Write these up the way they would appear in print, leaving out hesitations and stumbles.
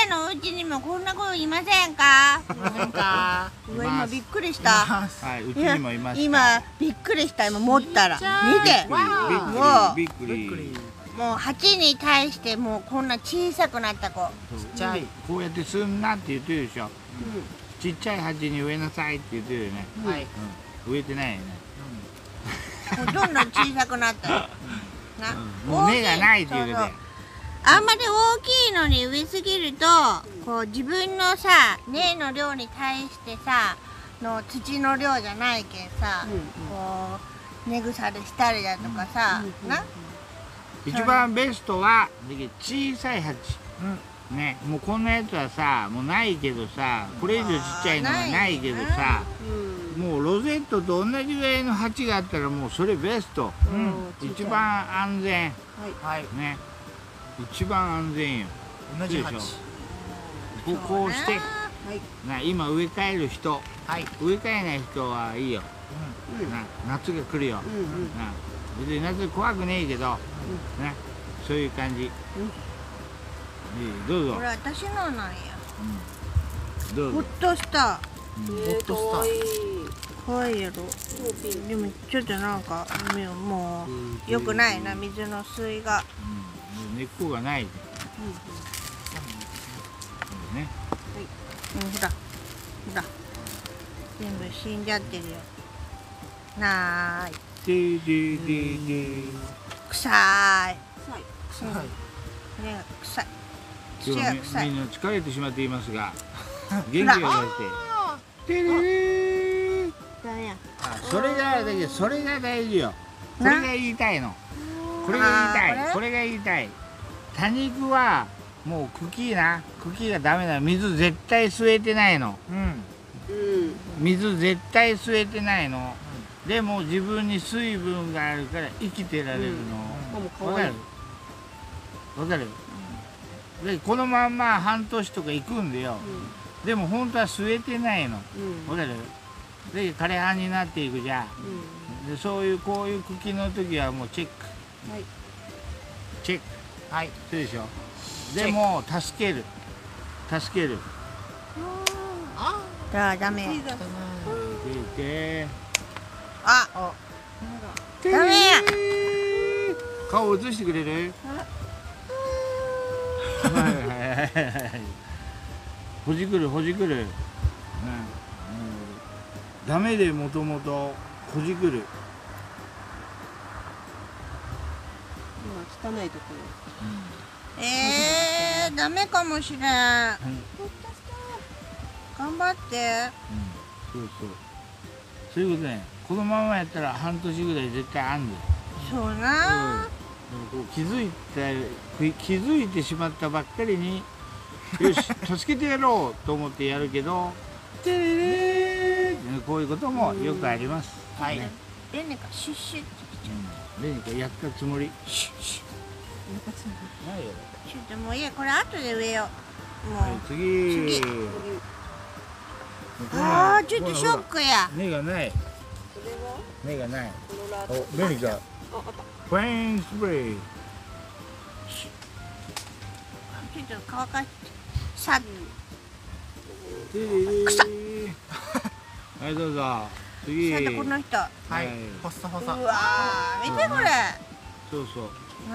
なのお家にもこんな子いませんか？ なんかうわ、今びっくりした。 はい、うちにもいます。 今びっくりした。今持ったら見て、 びっくり。 もう8に対してもうこんな小さくなった子。 ちっちゃい。 こうやってすんなって言ってるでしょ。ちっちゃい鉢に植えなさいって言ってるよね。 はい。 植えてないよね。 どんどん小さくなった。 もう根がないっていうことで。 あんまり大きいのに植えすぎると、こう自分のさ、根の量に対してさ、の土の量じゃないけんさ、こう根腐れしたりだとかさ、な。 一番ベストは小さい鉢。ね、もうこんなやつはさ、もうないけどさ、これ以上ちっちゃいのがないけどさ、もうロゼットと同じぐらいの鉢があったらもうそれベスト。一番安全。 はい。 ね。一番安全よ。 同じ鉢。 こうして、な今植え替える人、植え替えない人はいいよ。夏が来るよ。別に夏怖くねえけど、ね、そういう感じ。どうぞ。 これ私のなんや。 どうぞ。 ほっとした。 ホットスター。 可愛いやろ。でもちょっとなんかもう良くないな、水の水が。 根っこがない。ね。 ほら、ほら、全部死んじゃってるよ。なーい。臭い。 臭い。 ね、臭い。 今日はみんな疲れてしまっていますが、元気が出して。てれれ。それがだけど、それが大事よ。これが言いたいの。これが言いたい。これが言いたい。多肉はもう茎がダメなの。水絶対吸えてないの。水絶対吸えてないの。でも自分に水分があるから生きてられるの。わかる？わかる？でこのまんま半年とか行くんだよ。でも本当は吸えてないの。わかる？で枯葉になっていくじゃん。でそういうこういう茎の時はもうチェック。チェック。はい。そうでしょ。でも助ける。助ける。 じゃあダメ。あ、ダメや。 顔映してくれる？ほじくるほじくる。ダメでもともとほじくる。 今汚いところ。 ダメかもしれん。頑張って。 そうそう。そういうことね。このままやったら半年ぐらい絶対あんで。 そうな。 気づいてしまったばっかりに、よし助けてやろうと思ってやるけど、こういうこともよくあります。 はい。レネかシュッシュってレネかやったつもり。 シュッシュ。 ないよ。 ちょっともういいや、これ後で植えよう。もう。 次。 ああ、ちょっとショックや。 根がない。根がない。お、レネか。ファインスプレー。 ちょっと乾かしてさっ臭っ。はいどうぞ次。 さてこの人。 はい。ほっさほさ。 うわー、見てこれ。 そうそう。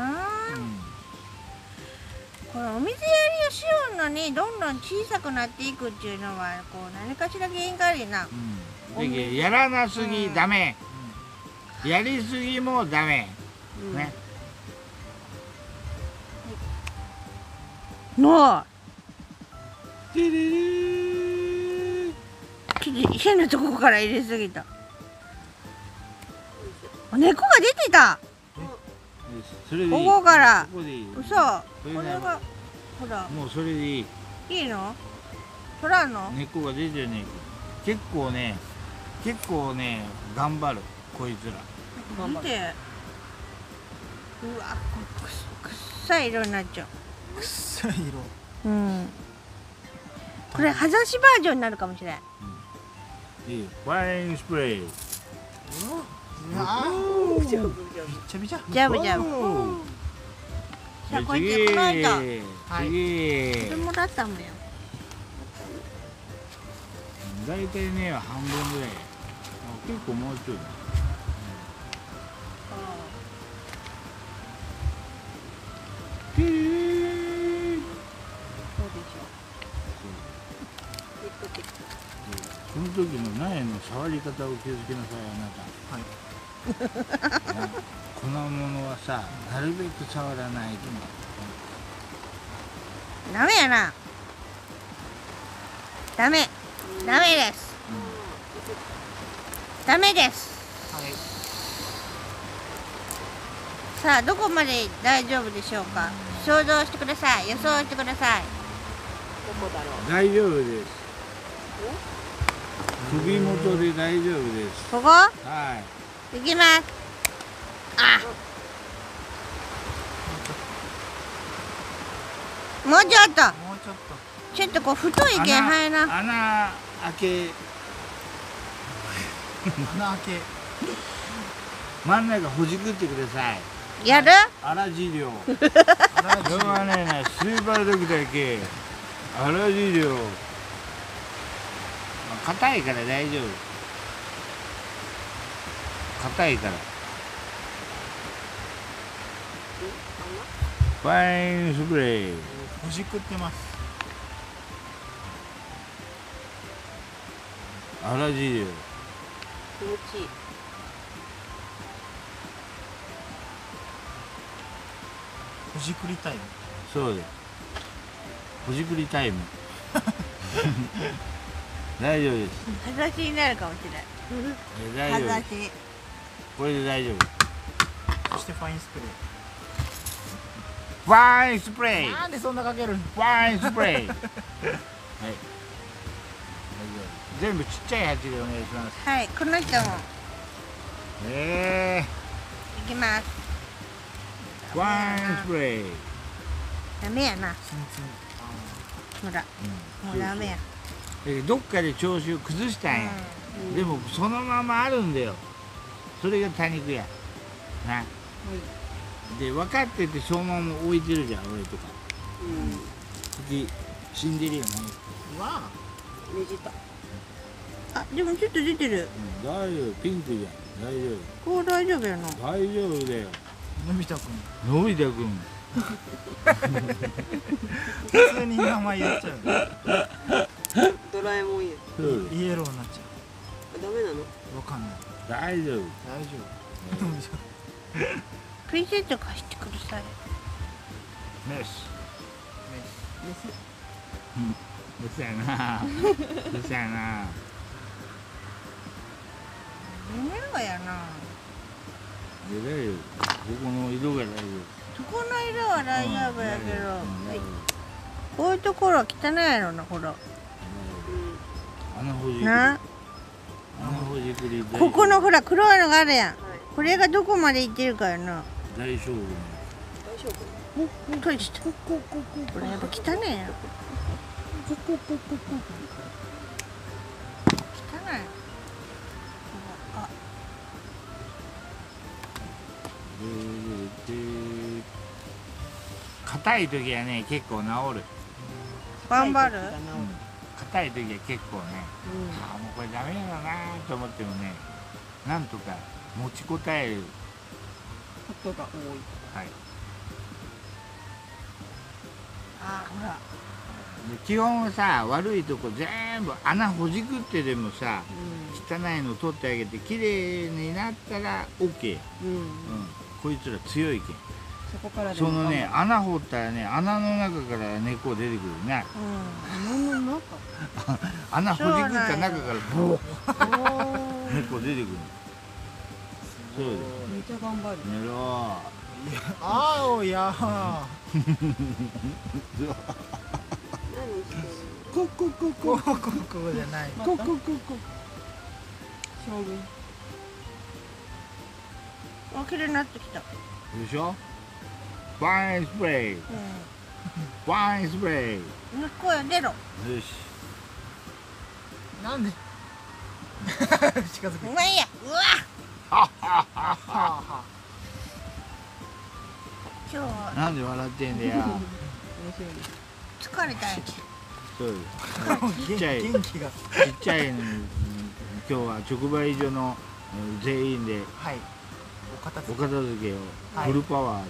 これお水やりをしようのにどんどん小さくなっていくっていうのはこう何かしら原因があるよな。 やらなすぎダメ。やりすぎもダメ。ね。 のちょっと変なとこから入れすぎた。猫が出てた。ここから。嘘。これがほら。 もうそれでいい。 いいの？取らんの？ 根っこが出てるね。結構ね頑張るこいつら。 見て。うわ、くっさい色になっちゃう。 くっさい色。 うん。これ葉ざしバージョンになるかもしれん。 いい。ファインスプレー。 びちゃびちゃ。 ジャブジャブ。 さあこっちこの人次これもらったもんよ。 大体ね半分ぐらい。結構もうちょい。 そうでしその時の苗の触り方を気づけなさいあなた。 はい。 粉物はさ、なるべく触らないと。 ダメやな。ダメです。ダメです。 はい。 さあどこまで大丈夫でしょうか。想像してください。予想してください。 大丈夫です。首元で大丈夫です。 ここはい。 行きます。あ、もうちょっともうちょっと。 ちょっとこう太いけん入な。 穴開け、 穴開け。 真ん中ほじくってください。 やる？ 粗治療。 穴しょうがねえな、スーパードクター系。粗治療。硬いから大丈夫。硬いから。ファインスプレー。 ほじくってます。 粗治療。 気持ちいい。 ほじくりタイム。 そうです。ほじくりタイム。大丈夫です。 裸足になるかもしれない。 大丈夫裸です。 足。 これで大丈夫。 そしてファインスプレファインスプレー。 ー。なんでそんなかけるの？ ファインスプレー。はい。大丈夫。全部ちっちゃい鉢でお願いします。 はい、この人も行きます。 ファインスプレー。 ダメやな。 ツンツン。 ほら、もうダメや。 どっかで調子を崩したんや。でもそのままあるんだよ。それが多肉や。な。で分かっててそのまま置いてるじゃん俺とか。次死んでるよね。 うわねじった。 あ、でもちょっと出てる。 大丈夫、ピンクじゃん。大丈こう大丈夫やな。 夫。大丈夫だよ。 のび太くん。 のび太くん。 普通に名前言っちゃう。 ドラえもんや。 そうです。 イエローになっちゃダメなの？ う。わかんない。 大丈夫。 大丈夫。のび太くん。 プリセット貸してください。 メス。 メス。 うそやな。うそやな。 微妙やな。 大丈夫。ここの色が大丈そこの色は大丈夫やけど、 夫。 こういうところは汚いやろな、ほら。 穴ほじくり。 な、 穴ほじくり。 ここのほら黒いのがあるやん。これがどこまでいってるかやな。 大丈夫。 大丈夫？ これした。これやっぱ汚いやろ。汚い。あ、 硬い時はね結構治る。 頑張る。 硬い時は結構ね、ああもうこれダメだなと思ってもね、なんとか持ちこたえる。 ことが多い。 はい。 あ、ほら。 で基本さ悪いとこ全部穴ほじくってでもさ、汚いの取ってあげて綺麗になったら OK。こいつら強いけん。 そこからでそものね穴掘ったらね穴の中から根っこ出てくるね。 穴の中。 穴ほじくった中からボー根っこ出てくる。そうです。 めっちゃ頑張る。 寝ろあおやー。 何してるココココここじゃない。 ココココ。 将軍。 あ、綺麗になってきた。 でしょ。ファインスプレー。ファインスプレー。 根っこや出ろ。 よし。 なんで近づく。 うまいや。うわ。 はあはあ。 今日なんで笑ってんだよ。 面白いです。 疲れたんやし。 そうです。ちっちゃい元気が。 ちっちゃいのに、今日は直売所の全員ではい。お片お付け。 片付けをはいフルパワー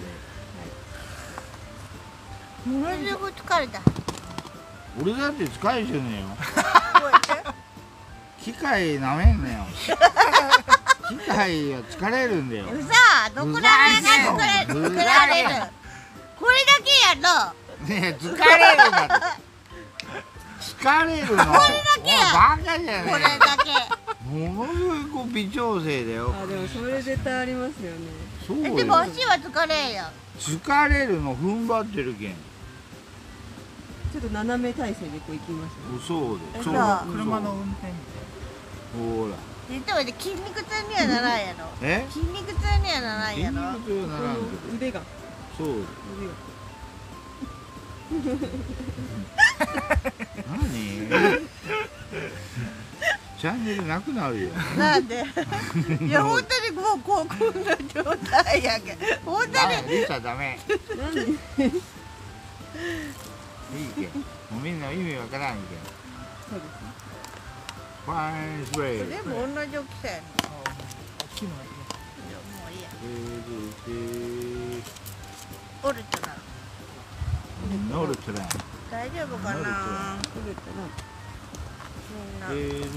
で。 ものすごく疲れた。 俺だって疲れてんのよ。 こうやって機械なめんなよ。機械は疲れるんだよ。 うさ、どこらが疲れる。これだけやろ。 ねえ、疲れるんだって。疲れるの。これだけやバカじゃねこれだけ。 え。ものすごいこう微調整だよ。 あ、でもそれ絶対ありますよね。 そうでもよ。 足は疲れんやん。 疲れるの踏ん張ってるけん。 ちょっと斜め体勢でこう行きますね。 そうで。そう。 車の運転みほら。 実はね、筋肉痛にはならんやろ。 え？ 筋肉痛にはならん筋やろ。 肉痛ならんけど。 腕がそう。 腕が何？チャンネルなくなるよ。 なんでいや、本当にもうこんな状態やけん。本当に。 ダメ、リサダメ。 なんでいいけん。もうみんな意味わからんけん。 そうですね。 ファインスプレー。 でも同じ大きさやね。 大きいのがいいね。 いやもういいや。 え折れたな。 ノルトラン。 大丈夫かな。 これかな。 みんな。はい、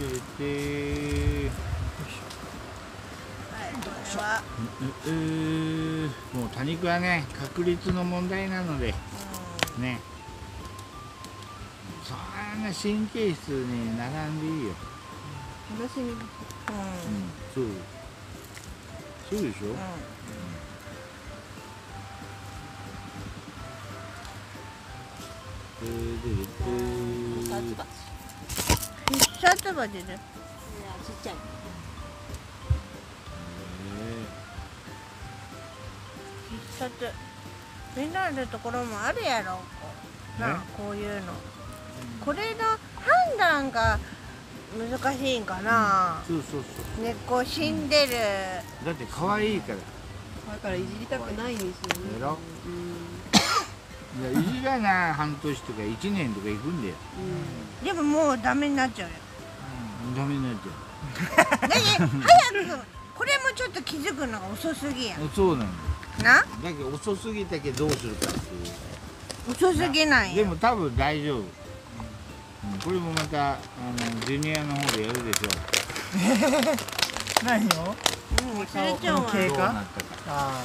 これは。 もう多肉はね、確率の問題なのでね。そんな神経質に並んでいいよ。 楽しみ。 そう。そうでしょ。 必殺バチで。 ちっちゃい。 必殺。みんなのところもあるやろ。なあ、こういうの。これの判断が難しいんかな。 そうそうそう。 根っこ死んでる。 だって可愛いから。 だからいじりたくないんですよね。 やろうん。 いや、いじらな半年とか1年とか行くんだよ。 でももうダメになっちゃうよ。 ダメになっちゃだけ早くこれもちょっと気づくのが遅すぎやんう。そうなんだよ。 な。 だけど遅すぎたけどどうするかっていう。 遅すぎないよ。 でも多分大丈夫。これもまたジュニアの方でやるでしょ。 何を？ 忘れちゃうわ。 経過どうなったか。 あ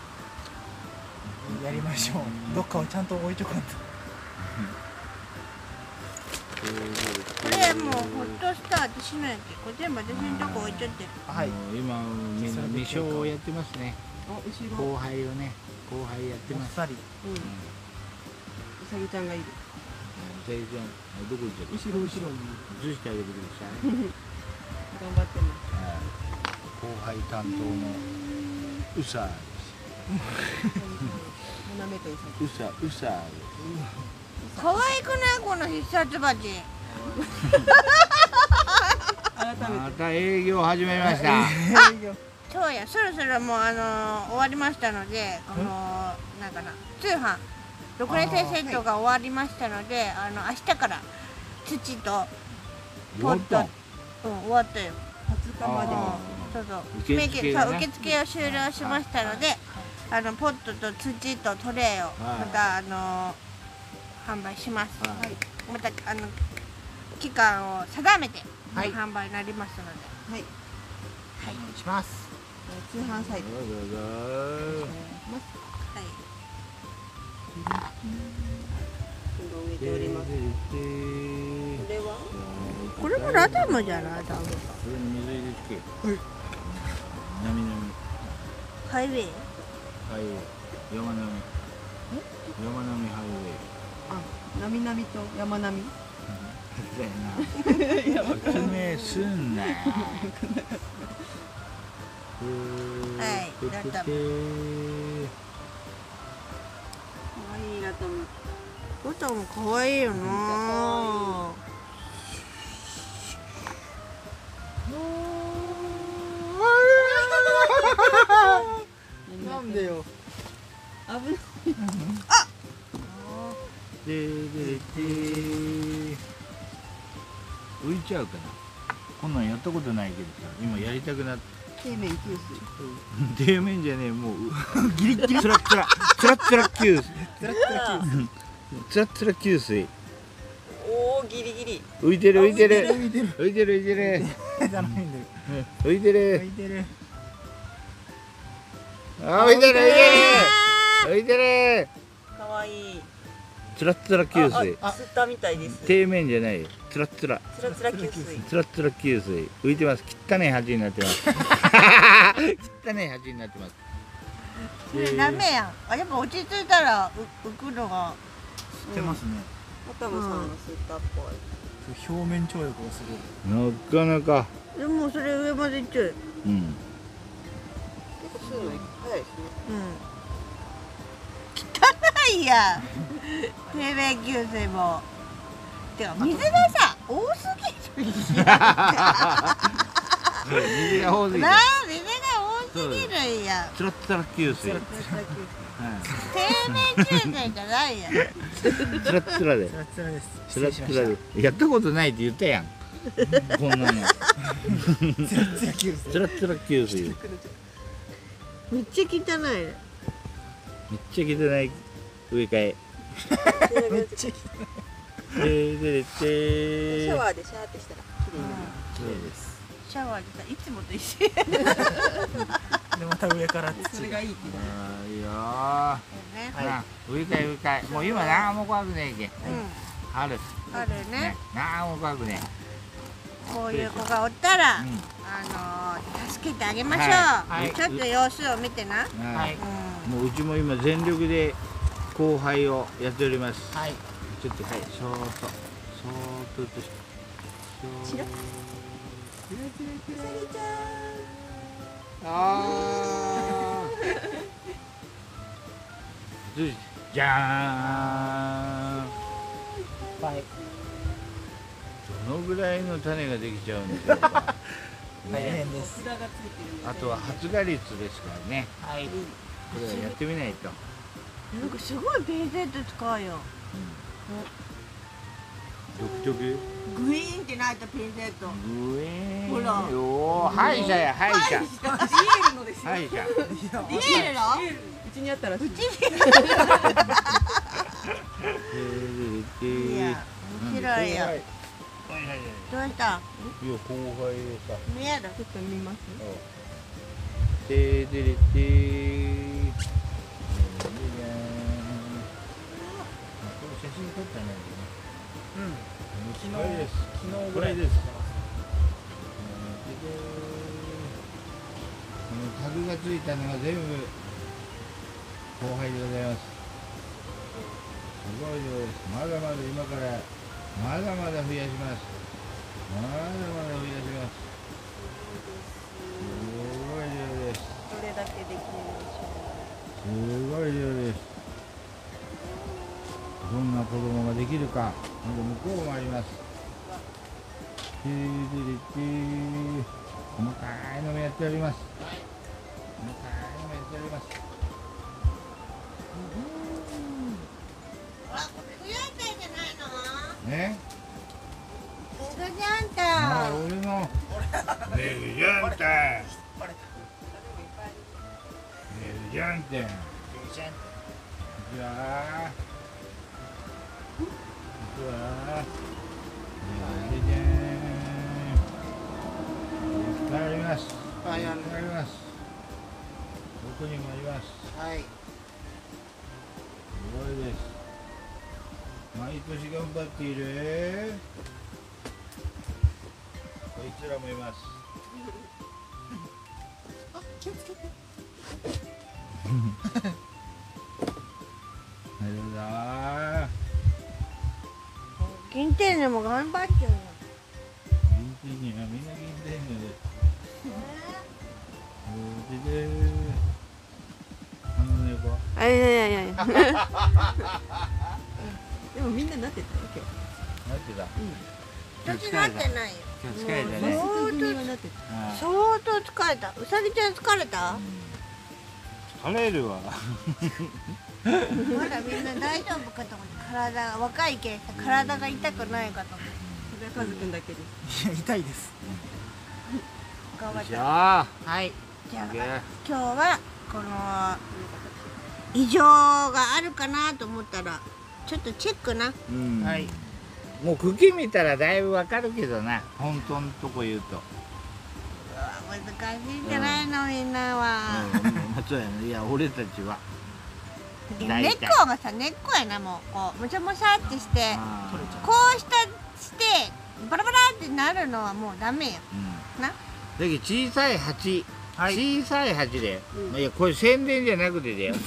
あ。やりましょう。どっかをちゃんと置いとかんと。 これもうホットスターってしないけど、これ全部私のとこ置いちゃってる。 はい。 今みんな未勝をやってますね。 あ、後ろ。 後輩をね、後輩やってます。 もっさり。 うん。うさぎちゃんがいる。 さゆちゃん、どこ行っちゃった？ 後ろ後ろに。 移してあげてください。 頑張ってます。 後輩担当のウサー斜めとうさです。ウサー可愛くないこの必殺バチ。 ぎ。改めて。 また営業始めました。 そうや、そろそろもう終わりましたので、なんかな通販6年生セットが終わりましたので、明日から土とポット、終わったよ。 20日まで。 そうそう、 受付がね受付を終了しましたので、ポットと土とトレイをまた販売します。 はい。 また期間を定めてはい販売になりますので、 はい。 お願いします。 通販サイト。 はい。 植えております。これは？ これもラダムじゃない？多分。 これに水入れてけ。なみなみ。 ハイウェイ。 はい。山並み。山並みハイウェイ。 あ、なみなみと山並み。 だよな。説明すんなよ。 はい、ラダム。 可愛いラタム。 ボタンも可愛いよな。 なんでよ。 危ない。 で浮いちゃうかな。こんなんやったことないけどさ、今やりたくなって。 底面給水。 底面じゃねえ、もうギリギリつらつら給水。つらつら給水。 おお、ギリギリ。 浮いてる浮いてる浮いてる浮いてる浮いてる頼んでる浮いてる浮いてるあ浮いてる浮いてる浮いてる。 かわいい。 つらつら給水。 あ、吸ったみたいです。 底面じゃないよ。つらつらつらつら給水。 つらつら給水浮いてます。汚い鉢になってます汚い鉢になってます。 それダメやん。あ、やっぱ落ち着いたら浮くのが。 吸ってますね頭さんの吸ったっぽい。 表面張力がすごいなかなか。 でもそれ上までいっちゃう。 うん。 結構吸うの早いですね。 汚いやん。底面給水も。てか水がさ多すぎるやん。 水が多すぎてなあ、水が多すぎるやん。 つらつら給水。 底面給水じゃないやん。 つらつらでつらつらですつらつらでやったことないって言ったやんこんなの。 つらつら給水つらつら給水。 めっちゃ汚いね。 めっちゃ汚い植え替え。 めっちゃででシャワーでシャーってしたら綺麗になる。 綺麗ですシャワーでさ、いつもと一緒。 でまた上からそれがいいって言う。 あーいいよー。 はいな植え替え植え替え。もう今なんも怖くねえけん。春あるねね。なんも怖くねこういう子がおったら、 え。 助けてあげましょう。 はいちょっと様子を見てな。 うん。 はいもううちも今全力で後輩をやっております。 はいちょっとはい、そーっとそーっと落として。 チラッあーじゃーん。 はいどのぐらいの種ができちゃうんでしょうか。 大変です札がついてる。 あとは発芽率ですからね。 はいこれはやってみないと。 なんかすごいピンセット使うよ。 独特。 グイーンってなったピンセット。 うえー。 ほらおー、歯医者や、歯医者。 イエールのですよ。 歯医者。 見えるの？ うちにあったらしい。 いや、面白いよ。 はいはいどうした？ いや、後輩でさ。 見える？ ちょっと見ます。 てーでれてー。これ写真撮ったね。 昨これです。 日ぐらいこれです。このタグがついたのが全部後輩でございます。すごいです。まだまだ今からまだまだ増やします。まだまだ増やします。すごい量です。 どれだけできるでしすごい量です。どんな子供ができるか。向こうもあります。細かいのもやっております。細かいのもやっております。 あ、これ冬あんたじゃないの？ ね。 メグジャンタ。 俺のメグジャンタン。メグジャンタン。じゃあ。じゃあ。じゃん。いっぱいあります。いっぱいあります。どこにもあります。 はいすごいです。毎年頑張っている。こいつらもいます。 あ、気をつけてなるほど。 銀天でも頑張ってるよ。 銀天にはみんな銀天のです。猫。 ょ。いや。でもみんななってたよ今なんてだ。 私なってないよ。 今日疲れた日。 ね。 マスク組はなってた。 あ相当疲れた。うさぎちゃん疲れた？ あ取れるわ。 まだみんな大丈夫かと思って、体が若いけんさ、体が痛くないかと思って。 それはカズくんだけです。 いや痛いです。 頑張った。 よいしょ。 はい。 じゃあいけ今日はこの異常があるかなと思ったらちょっとチェックな。 うんはい。 もう茎見たらだいぶわかるけどな、本当のとこ言うと。 うわ難しいんじゃないの、みんなは。 そうやね。いや俺たちは。 根大体っこがさ、根っこやな、もうこうむちゃむちゃってしてあー取れちゃう。 こうしてバラバラってなるのはもうダメようん。 な。 だけど小さい鉢、 はい。 小さい鉢で、 うんいやこれ宣伝じゃなくてだよ。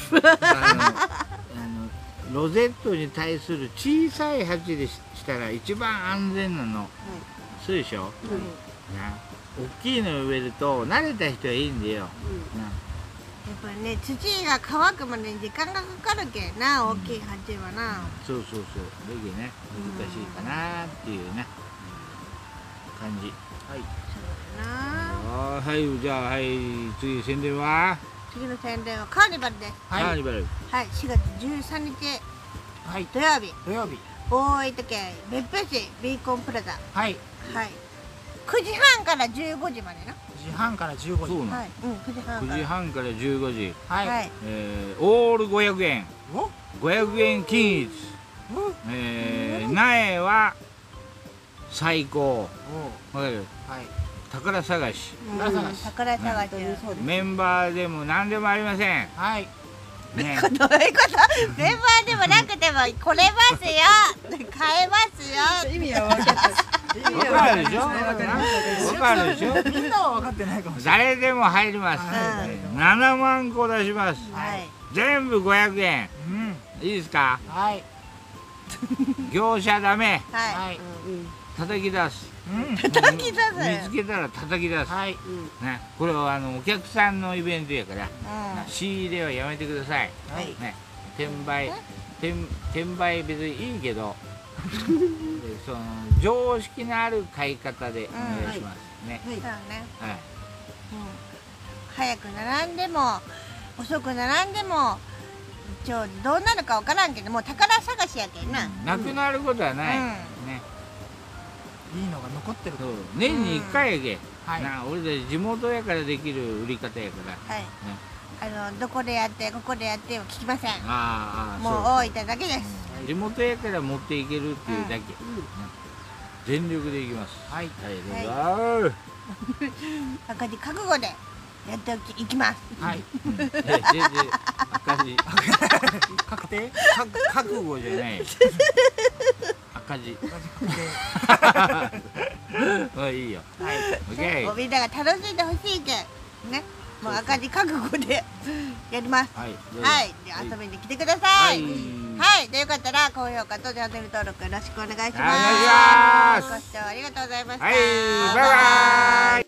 ロゼットに対する小さい鉢でしたら一番安全なの。そうでしょ。な、大きいの植えると慣れた人はいいんだよ。 やっぱりね、土が乾くまでに時間がかかるけんな、大きい鉢はな。 そうそうそう。だけどね、難しいかなっていうね感じ。 そうだな。 はい、じゃあはい次宣伝は次の宣伝はカーニバルです。 カーニバル。 はい、4月13日はい。 土曜日、 土曜日。 大分県別府市ビーコンプラザ。 はい。 はい。9時半から15時までな。 9時半から15時。 そうなの。 はい。9時半か 9 ら。 時半から15時。 はい。 はい。 オール500円。 お 500円均一。苗は最高。 おわかる？ はい。 宝探し。 宝探し宝探し。 そうです。 メンバーでも何でもありません。 はい。 ね。 どういうこと？メンバーでもなくても来れますよ。買えますよ。 意味は分かった。意味わかるでしょ？ わかりますわかるでしょ？ みんなは分かってないかもしれない。 誰でも入ります。 はい 7万個出します。 はい。 全部500円。 うん。 いいですか？ はい。 業者ダメ。 ははい。 叩き出す。 うん。 叩き出す見つけたら叩き出す。 はい。 ね、これはお客さんのイベントやから、 い。 仕入れはやめてください。 はい。 ね、転売別にいいけど、その常識のある買い方でお願いします。ね。 そうね。 はい。 早く並んでも遅く並んでもどうなるかわからんけどもう宝探しやけんな。 なくなることはない。 うんね。 いいのが残ってるとそう。年に1回やけ。 はい。 な俺たち地元やからできる売り方やから。 はい。どこでやってここでやってを聞きません。 ああ、 もうそう。 大分だけです。 地元やから持っていけるっていうだけ。全力でいきます。 はい。 はい、どうぞ。 赤字覚悟でやっていきます。 はい。 全然赤字。 確定？ 覚悟じゃない。赤字。 確定。 いいよ。 はい。 オッケー。 みんなが楽しんでほしいけんね。もう赤字覚悟でやります。 はい。 はい。で遊びに来てくださ。 はいい。 はい。でよかったら高評価とチャンネル登録よろしくお願いします。 お願いしますご視聴ありがとうございました。 はい。バイバイ。